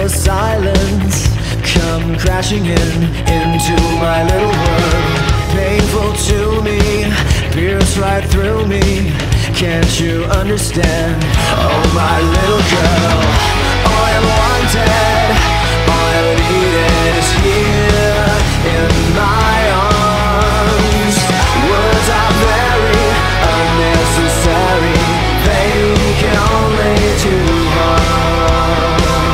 the silence come crashing into my little world. Painful to me, pierce right through me. Can't you understand? Oh, my little girl, all I ever wanted, all I ever needed is here in my arms. Words are very unnecessary, they can only do harm.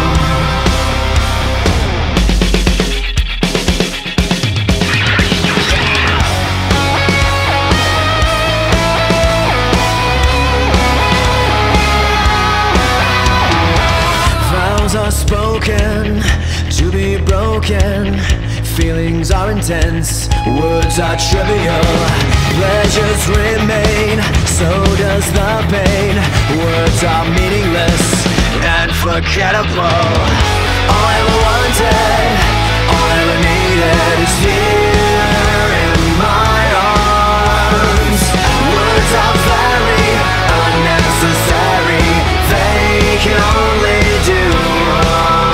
Vows are spoken to be broken. Feelings are intense, words are trivial. Pleasures remain, so does the pain. Words are meaningless and forgettable. All I ever wanted, all I ever needed is here in my arms. Words are very unnecessary, they can only do wrong.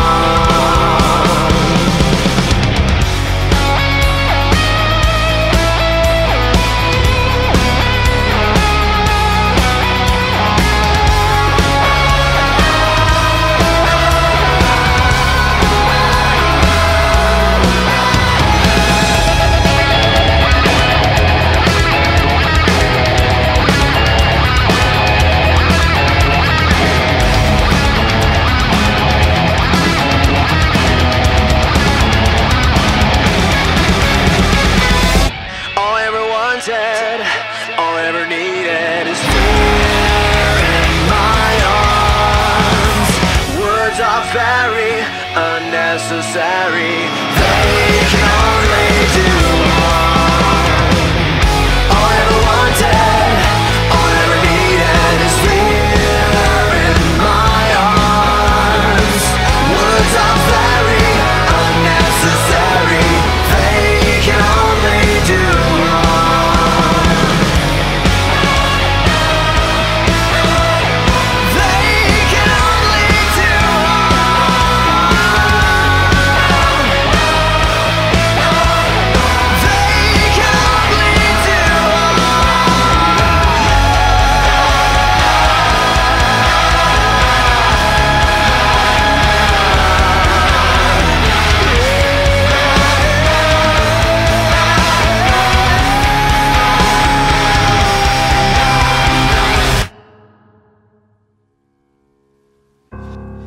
All I ever needed is here in my arms. Words are very unnecessary, they can only do harm. All I ever wanted, all I ever needed is here in my arms. Words are very unnecessary, they can only do harm.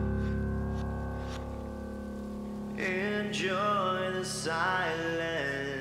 Enjoy the silence.